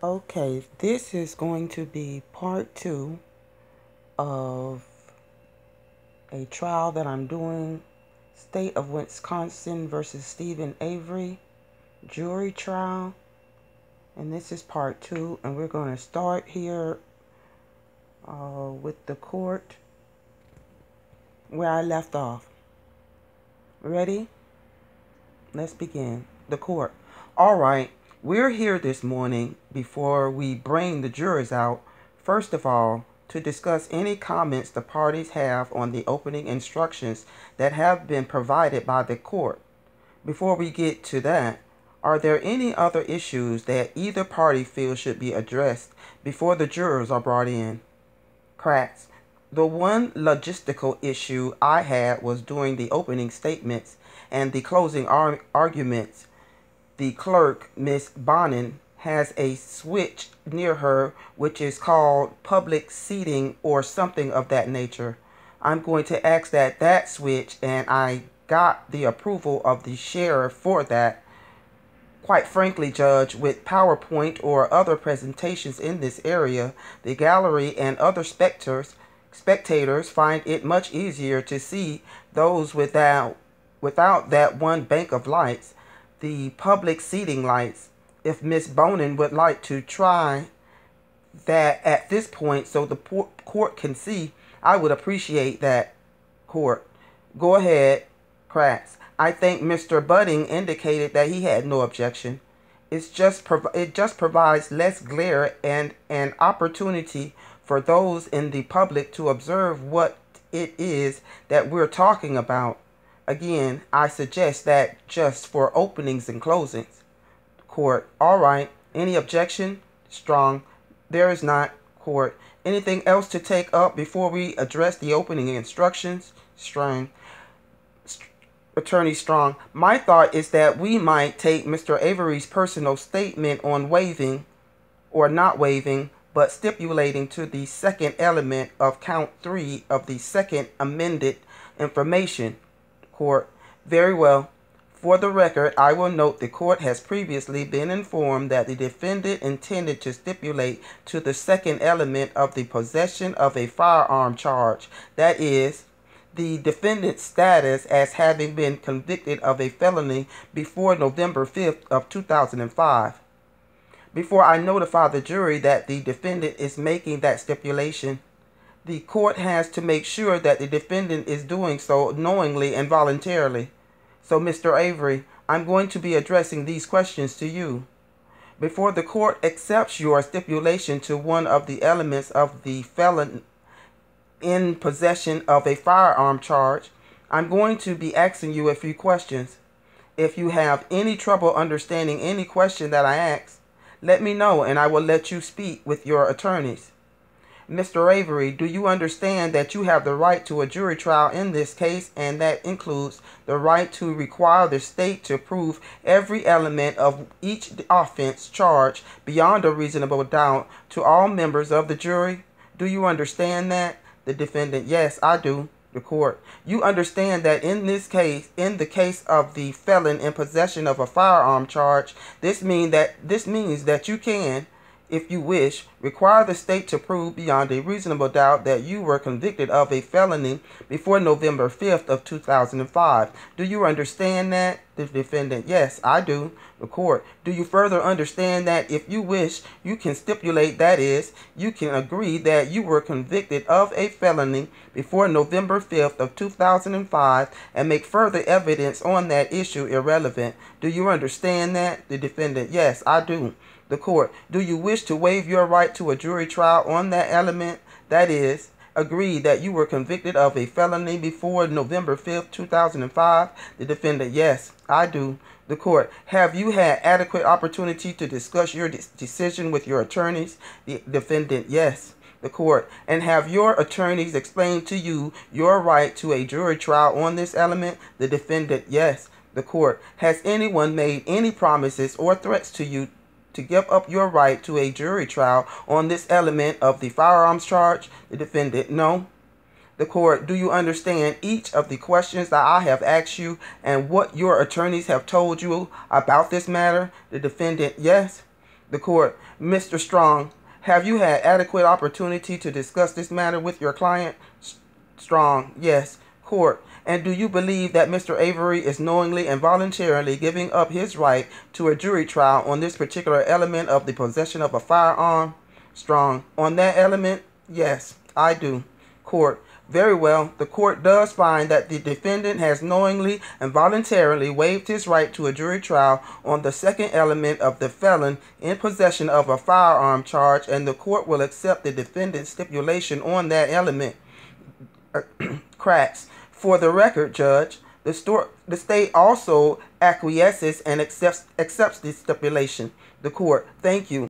Okay, this is going to be part two of a trial that I'm doing, State of Wisconsin versus Steven Avery, jury trial. And this is part two, and we're going to start here with the court where I left off. Ready? Let's begin. The court. All right, we're here this morning before we bring the jurors out. First of all, to discuss any comments the parties have on the opening instructions that have been provided by the court. Before we get to that, are there any other issues that either party feels should be addressed before the jurors are brought in? Cracks. The one logistical issue I had was during the opening statements and the closing arguments. The clerk, Miss Bonin, has a switch near her which is called public seating or something of that nature. I'm going to ask that switch, and I got the approval of the sheriff for that. Quite frankly, Judge, with PowerPoint or other presentations in this area, the gallery and other spectators find it much easier to see those without that one bank of lights, the public seating lights. If Miss Bonin would like to try that at this point so the court can see, I would appreciate that. Court. Go ahead. Cracks. I think Mr. Budding indicated that he had no objection. It just provides less glare and an opportunity for those in the public to observe what it is that we're talking about. Again, I suggest that just for openings and closings. Court. All right. Any objection? Strong. There is not. Court. Anything else to take up before we address the opening instructions? Strong. Attorney Strong. My thought is that we might take Mr. Avery's personal statement on waiving or not waiving, but stipulating to the second element of count 3 of the second amended information. Court. Very well. For the record, I will note the court has previously been informed that the defendant intended to stipulate to the second element of the possession of a firearm charge, that is, the defendant's status as having been convicted of a felony before November 5th of 2005. Before I notify the jury that the defendant is making that stipulation, the court has to make sure that the defendant is doing so knowingly and voluntarily. So, Mr. Avery, I'm going to be addressing these questions to you. Before the court accepts your stipulation to one of the elements of the felon in possession of a firearm charge, I'm going to be asking you a few questions. If you have any trouble understanding any question that I ask, let me know and I will let you speak with your attorneys. Mr. Avery, do you understand that you have the right to a jury trial in this case, and that includes the right to require the state to prove every element of each offense charge beyond a reasonable doubt to all members of the jury? Do you understand that? The defendant. Yes, I do. The court. You understand that in this case, in the case of the felon in possession of a firearm charge, this means that you can, if you wish, require the state to prove beyond a reasonable doubt that you were convicted of a felony before November 5th of 2005. Do you understand that? The defendant. Yes, I do. The court. Do you further understand that if you wish, you can stipulate, that is, you can agree that you were convicted of a felony before November 5th of 2005 and make further evidence on that issue irrelevant? Do you understand that? The defendant. Yes, I do. The court. Do you wish to waive your right to a jury trial on that element? That is, agree that you were convicted of a felony before November 5th, 2005? The defendant. Yes, I do. The court. Have you had adequate opportunity to discuss your decision with your attorneys? The defendant. Yes. The court. And have your attorneys explained to you your right to a jury trial on this element? The defendant. Yes. The court. Has anyone made any promises or threats to you to give up your right to a jury trial on this element of the firearms charge? The defendant. No. The court. Do you understand each of the questions that I have asked you and what your attorneys have told you about this matter? The defendant. Yes. The court, Mr. Strong, have you had adequate opportunity to discuss this matter with your client? Strong, yes. Court, and do you believe that Mr. Avery is knowingly and voluntarily giving up his right to a jury trial on this particular element of the possession of a firearm? Strong, on that element, yes, I do. Court, very well. The court does find that the defendant has knowingly and voluntarily waived his right to a jury trial on the second element of the felon in possession of a firearm charge, and the court will accept the defendant's stipulation on that element. Cracks. For the record, Judge, the state also acquiesces and accepts the stipulation. The court, thank you.